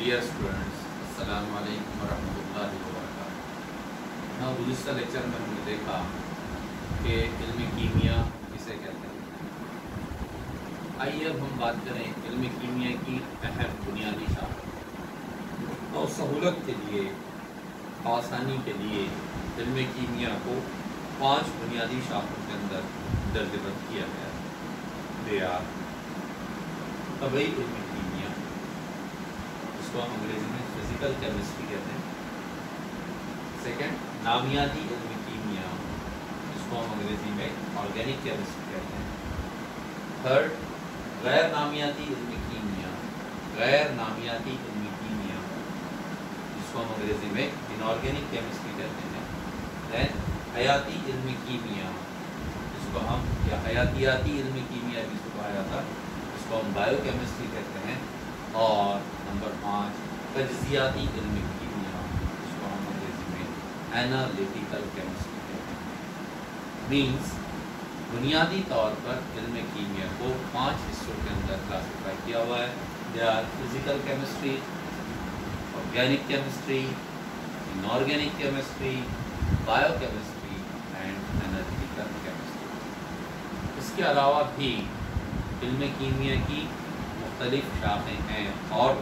Dear students, अस्सलाम वालेकुम वरहमतुल्लाहि वबरकातुहू। हाँ, गुज़िश्ता लेक्चर में हमने देखा कि इल्म कीमिया किसे कहते हैं। आइए अब हम बात करें इल्म कीमिया की अहम बुनियादी शाख और सहूलत के लिए, आसानी के लिए इल्म कीमिया को 5 बुनियादी शाखों के अंदर दर्जबंद किया गया है। दे आर तबई इल्म कीमिया, इसको हम अंग्रेजी में फिजिकल केमिस्ट्री कहते हैं। सेकंड, नामियाती इल्म कीमिया, इसको हम अंग्रेजी में ऑर्गेनिक केमिस्ट्री कहते हैं। थर्ड, गैर नामियाती इल्म कीमिया, गैर नामियाती इल्म कीमिया, जिसको हम अंग्रेजी में इनऑर्गेनिक केमिस्ट्री कहते हैं। देन हयाती इल्म कीमिया, जिसको हम या हयातियाती इल्म कीमिया भी इसको कहा जाता है, इसको हम बायोकेमिस्ट्री कहते हैं। और नंबर 5, तज्जियाती इल्म कीमिया, जिसको हम अंग्रेजी में एनालिटिकल केमिस्ट्री कहते हैं। मीन्स बुनियादी तौर पर इल्म कीमिया को 5 हिस्सों के अंदर क्लासिफाई किया हुआ है। They are physical chemistry, organic chemistry, inorganic chemistry, biochemistry and analytical chemistry. इसके अलावा भी इल्म कीमिया की मुख्तलिफ शाखें हैं और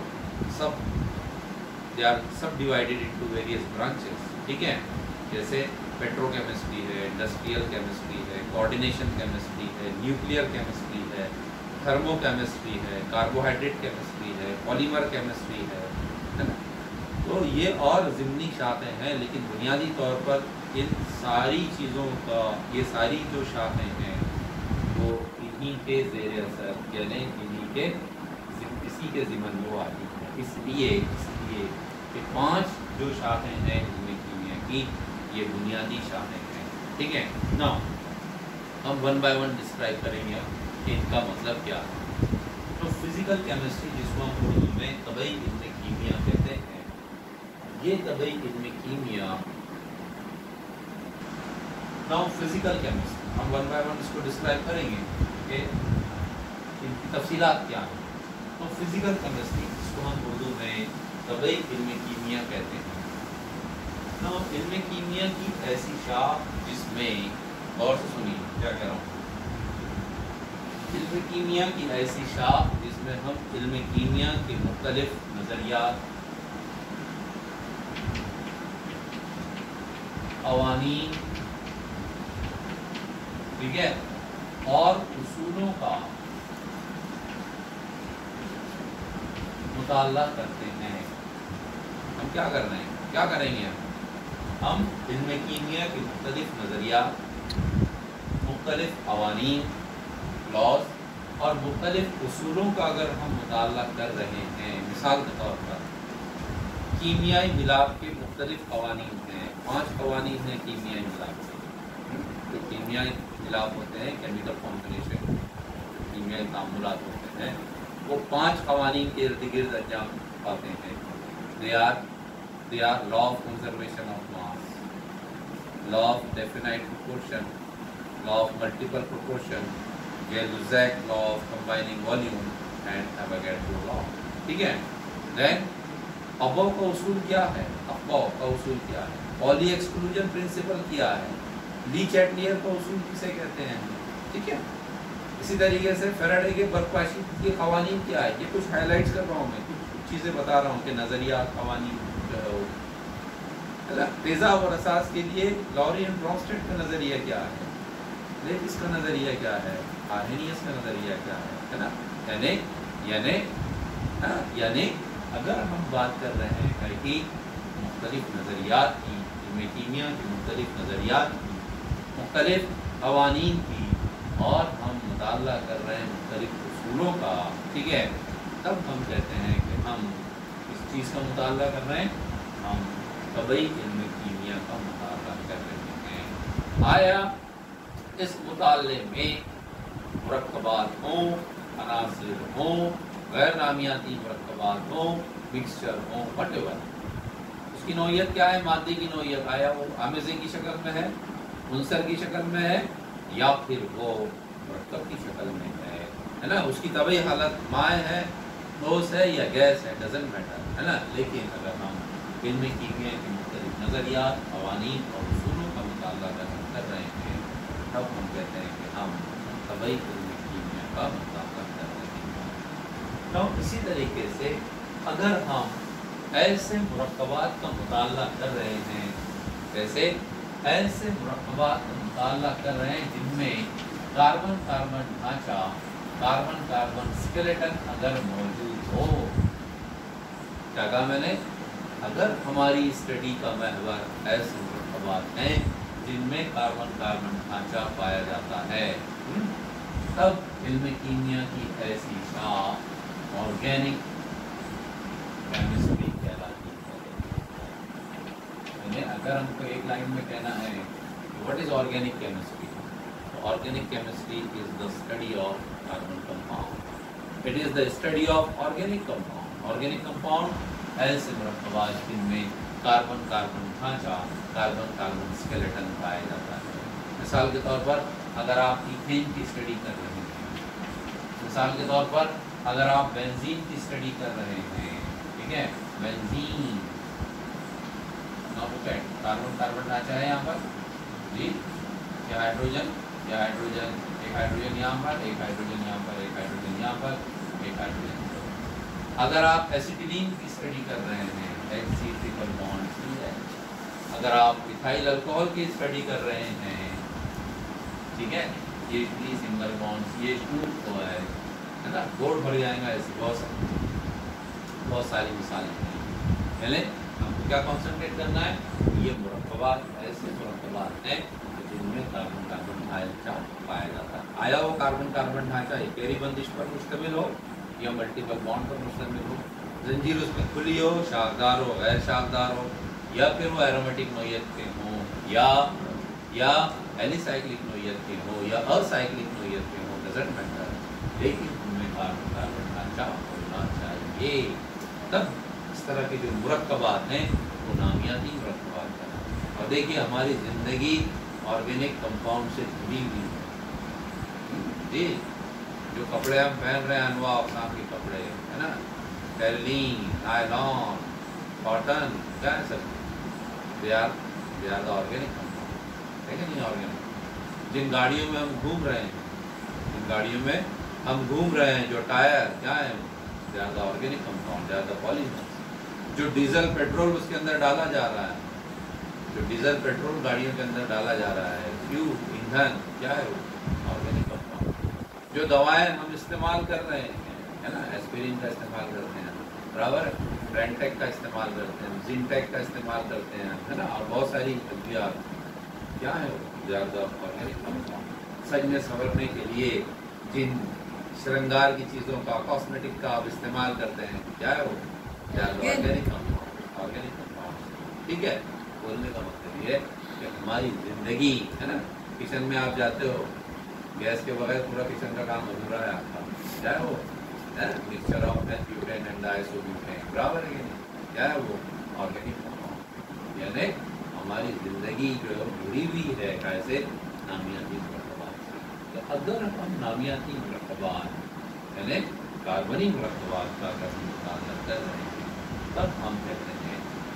they are subdivided into various branches. ठीक है, जैसे पेट्रोकेमिस्ट्री है, इंडस्ट्रियल केमिस्ट्री है, कोऑर्डिनेशन केमिस्ट्री है, न्यूक्लियर केमिस्ट्री है, थर्मोकेमिस्ट्री है, कार्बोहाइड्रेट केमिस्ट्री है, पॉलीमर केमिस्ट्री है ना। तो ये और ज़िमनी शाखें हैं, लेकिन बुनियादी तौर पर इन सारी चीज़ों का, ये सारी जो शाखें हैं वो इन्हीं के ज़ेर असर, यानी इसी के ज़िम्मन वो आती है। इसलिए कि 5 जो शाखें हैं इल्म कीमिया की, ये बुनियादी शाखें हैं। ठीक है ना, हम 1 बाय 1 डिस्क्राइब करेंगे कि इनका मतलब क्या है। तो फिज़िकल केमिस्ट्री, जिसको हम उर्दू में तबई इल्म कीमिया कहते हैं, ये तबई इल्म कीमिया नाउ फिज़िकल केमिस्ट्री हम 1 बाय 1 इसको डिस्क्राइब करेंगे कि इनकी तफसीलात क्या है। तो फिज़िकल केमिस्ट्री, जिसको हम उर्दू में तबई इल्म कीमिया कहते हैं, ना इल्म कीमिया की ऐसी शाख जिसमें, गौर से सुनिए क्या कह रहा हूँ, इल्म कीमिया की ऐसी शाख जिसमें हम इल्म कीमिया के मुख्तलिफ नज़रियात, क़वानीन, ठीक है, और उसूलों का मुताला करते हैं। हम क्या कर रहे हैं, क्या करेंगे हम इल्म कीमिया के मुख्तलिफ नज़रिया, मुख्तलिफ क़वानीन, लॉज और मुख्तलिफ उसूलों का अगर हम मुताला कर रहे हैं। मिसाल के तौर पर कीमियाई मिलाप के मुख्तलिफ क़वानीन हैं, 5 क़वानीन हैं कीमियाई मिलाप के। जो कीमियाई मिलाप होते हैं, केमिकल कॉम्बिनेशन, कीमियाई तामुलात होते हैं, वो 5 क़वानीन के इर्द गिर्द अंजाम पाते हैं। They are law of conservation of mass, law of definite proportion, law of multiple proportion, Gay-Lussac law of combining volume and Avogadro law. ठीक है, देन अबव का उसूल क्या है, अबव का उसूल क्या है, पॉली एक्सक्लूजन प्रिंसिपल क्या है, ली चैटलियर का उसूल किसे कहते हैं। ठीक है, इसी तरीके से फैराडे के बर्कपाशी के क़वानीन क्या है, ये कुछ हाईलाइट्स कर रहा हूँ मैं, कुछ चीज़ें बता रहा हूँ कि नज़रिया क़वानीन जो है वो, तेज़ाब और असास के लिए लॉरी एंड ब्रॉन्स्टेड का नज़रिया क्या है, लेविस का नज़रिया क्या है, आर्हेनियस का नज़रिया क्या है ना। यानी अगर हम बात कर रहे हैं कि मुख्तलिफ नज़रियात की, इल्म कीमिया के मुख्तलिफ नज़रियात की, मुख्तलिफ क़वानीन की, और हम मुताला कर रहे हैं मुख्तलिफ उसूलों का, ठीक है, तब हम कहते हैं कि हम इस चीज़ का मुताला कर रहे हैं, हम तबई इल्म कीमिया का मुताला कर रहे हैं। आया इस मुताले में मुरक्कबात हों, अनासिर हों, गैर नामियाती मुरक्कबात हों, मिक्सचर हों, वटेवर, उसकी नौइयत क्या है, मादे की नौइयत, आया वो आमेज़े की शक्ल में है, मुनसर की शक्ल में है, या फिर वो मुरक्कब की शक्ल में है ना। उसकी तबई हालत माए है ठोस है या गैस है, डजेंट मैटर, है ना। लेकिन अगर हम इल्म कीमिया के मुख्तलिफ नज़रियात, क़वानीन और उसूलों का मुताला कर रहे हैं, तब हम कहते हैं कि हम तबई इल्म कीमिया का मुताला कर रहे हैं। तो इसी तरीके से अगर हम ऐसे मुरक्कबात का मुताला कर रहे हैं, जैसे ऐसे मुरक्कबात का मुताला कर रहे हैं जिनमें कार्बन कार्बन ढांचा, कार्बन कार्बन स्केलेटन अगर मौजूद हो, क्या कहा मैंने, अगर हमारी स्टडी का महवर ऐसे मुरक्कबात हैं जिनमें कार्बन कार्बन ढांचा पाया जाता है, तब इल्म कीमिया की ऐसी शाख ऑर्गेनिक केमिस्ट्री कहलाती है। अगर हमको एक लाइन में कहना है व्हाट इज ऑर्गेनिक केमिस्ट्री, तो organic chemistry is the study of carbon compound, it is the study of organic compound. Organic compound ऐसे मुरक्कबात जिनमें कार्बन कार्बन ढांचा, कार्बन कार्बन स्केलेटन पाया जाता है। मिसाल के तौर पर अगर आप इथेन की स्टडी कर रहे हैं, मिसाल के तौर पर अगर आप बेंजीन की स्टडी कर रहे हैं, ठीक है, बेंजीन कार्बन कार्बन ढांचा है यहाँ पर जी, ये हाइड्रोजन, ये हाइड्रोजन, एक हाइड्रोजन यहाँ पर, एक हाइड्रोजन यहाँ पर, एक हाइड्रोजन यहाँ पर, एक हाइड्रोजन। अगर आप एसिटिलीन की स्टडी कर रहे हैं, HC ट्रिपल बॉन्ड CH, अगर आप इथाइल अल्कोहल की स्टडी कर रहे हैं, ठीक है, ये सिंगल बॉन्ड CH2 है ना, बोर्ड भर जाएगा। ऐसी बहुत सारी मिसालें हैं। पहले हमको क्या कॉन्सेंट्रेट करना है, ये मुरक्कबात ऐसे मुरक्कबात हैं जिनमें कार्बन कार्बन ढांचा पाया जाता है। आया वो कार्बन कार्बन ढांचा एकेरी बंदिश पर मुश्तमिल हो या मल्टीपल बॉन्ड पर मुश्तमिल हो, जंजीर उसमें खुली हो, शाखदार हो, गैर शाखदार हो, या फिर वो एरोमेटिक नोयत के हों, या एलिसाइक्लिक नोयत के हो, या असाइक्लिक नोयत के हो, डजंट मैटर, लेकिन उनमें कार्बन कार्बन ढांचा होना चाहिए। तब इस तरह के जो मुरक्कबात हैं वो नामियाती मुरक्कबात हैं। और देखिए हमारी ज़िंदगी ऑर्गेनिक कंपाउंड से जुड़ी हुई है जी। जो कपड़े हम पहन रहे हैं अनवा अक़साम के कपड़े, है ना, टेरिलीन, नायलॉन, कॉटन, क्या है सब, they are the organic compound, है कि नहीं ऑर्गेनिक। जिन गाड़ियों में हम घूम रहे हैं, जिन गाड़ियों में हम घूम रहे हैं, जो टायर क्या है, they are the organic compound, they are the polymers. जो डीजल पेट्रोल उसके अंदर डाला जा रहा है, जो डीजल पेट्रोल गाड़ियों के अंदर डाला जा रहा है, फ्यूल ईंधन, क्या है वो, ऑर्गेनिक कंपाउंड। जो दवाएं हम इस्तेमाल कर रहे हैं, है ना, एस्पिरिन का इस्तेमाल करते हैं, बराबर, रेंटेक का इस्तेमाल करते हैं, जिनटेक का इस्तेमाल करते हैं, है ना, और बहुत सारी अद्वियात, क्या है वो, they are the organic compound. सजने संवरने के लिए जिन श्रृंगार की चीज़ों का, कॉस्मेटिक का आप इस्तेमाल करते हैं, क्या है वो, ऑर्गेनिक कंपाउंड, ऑर्गेनिक कंपाउंड। ठीक है, बोलने का मतलब ये है कि हमारी ज़िंदगी, है ना, किचन में आप जाते हो, गैस के बगैर पूरा किचन का काम अधूरा है आपका, क्या है वो, mixture of butane and diisobutane, बराबर है कि नहीं, क्या है वो, ऑर्गेनिक कंपाउंड। यानी हमारी ज़िंदगी जो है जुड़ी हुई है कैसे, नामियाती मुरक्कबात से। तो अगर हम नामियाती मुरक्कबात यानी कार्बनी मुरक्कबात का अगर हम मुताला कर रहे हैं, तब हम कहते हैं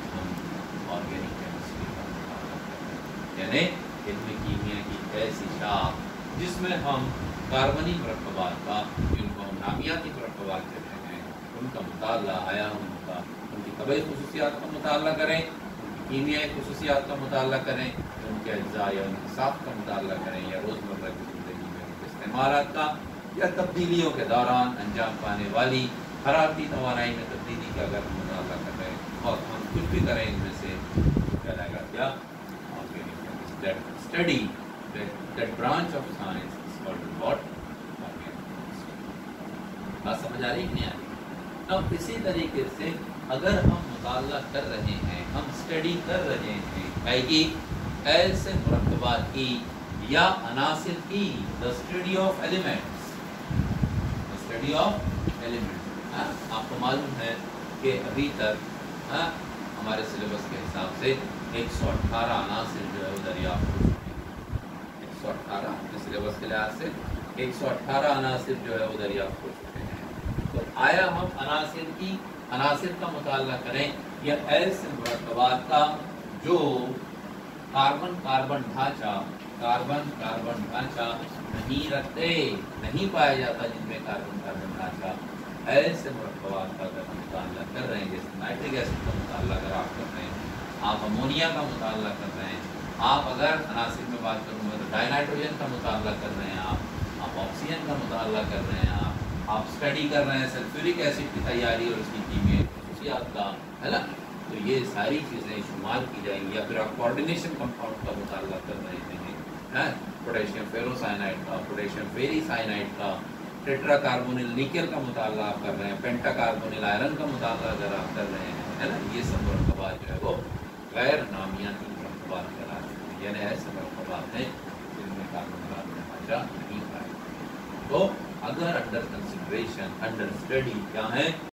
हम ऑर्गेनिक केमिस्ट्री का मुताला कर रहे हैं। यानी इल्म कीमिया की ऐसी शाख जिसमें हम कार्बनी मुरक्कबात का, जिनको हम नामियाती मुरक्कबात कहते हैं, उनका मुताला, आया उनका, उनकी तबई खुसूसियात का मुताला करें, उनकी कीमियाई खुसूसियात का मुताला करें, उनके अज्जा या उनकी साख्त का मुताला करें, या रोज़मर्रा की ज़िंदगी में उनके इस्तेमालात का, या तब्दीलियों के दौरान अंजाम पाने वाली हरारती तवानाई में तब्दीली का अगर हम मुताला कर रहे हैं और हम कुछ भी करें इनमें से, तो कहलाएगा क्या, organic chemistry. That study, that branch of science is called what, organic chemistry. बात समझ आ रही है नहीं आ रही। अब इसी तरीके से अगर हम मुताला कर रहे हैं, हम स्टडी कर रहे हैं कि ऐसे मुरक्कबात की या अनासिर की, the study of elements, study of elements. आपको मालूम है कि अभी तक हमारे सिलेबस के हिसाब से 118 अनासिर जो है वो दरियाफ्त हो चुके हैं। 118 अपने सिलेबस के लिहाज से 118 अनासिर जो है वो दरियाफ्त हो चुके हैं। تو آیا ہم عناصر کا مطالعہ کریں یا ایسے مرکبات کا جو کاربن کاربن ڈھانچہ نہیں رکھتے، نہیں پایا جاتا جن میں کاربن کاربن ڈھانچہ، ایسے مرکبات کا اگر ہم مطالعہ کر رہے ہیں، جیسے نائٹرک ایسڈ کا مطالعہ اگر آپ کر رہے ہیں، آپ امونیا کا مطالعہ کر رہے ہیں، آپ اگر عناصر میں بات کروں گا تو ڈائی نائٹروجن کا مطالعہ کر رہے ہیں، آپ آکسیجن کا مطالعہ کر رہے ہیں، آپ اسٹڈی کر رہے ہیں سلفیورک ایسڈ کی تیاری اور اس کی کیمیائی خصوصیات کا، ہے نا، تو یہ ساری چیزیں شمار کی جائیں گی۔ یا پھر آپ کوآرڈینیشن کمپاؤنڈ کا مطالعہ کر رہے ہیں، پوٹیشیم فیروسائنائڈ کا، پوٹیشیم فیری سائنائڈ کا، ٹیٹرا کاربونل نکل کا مطالعہ آپ کر رہے ہیں، پینٹا کاربونل آئرن کا مطالعہ اگر آپ کر رہے ہیں، ہے نا، یہ سب مرکبات جو ہے وہ غیر نامیاتی مرکبات کہلاتے ہیں، یعنی ایسے مرکبات ہیں جن میں کاربن کاربن ڈھانچہ نہیں پائے۔ تو اگر انڈر کنسیڈریشن، انڈر اسٹڈی کیا ہے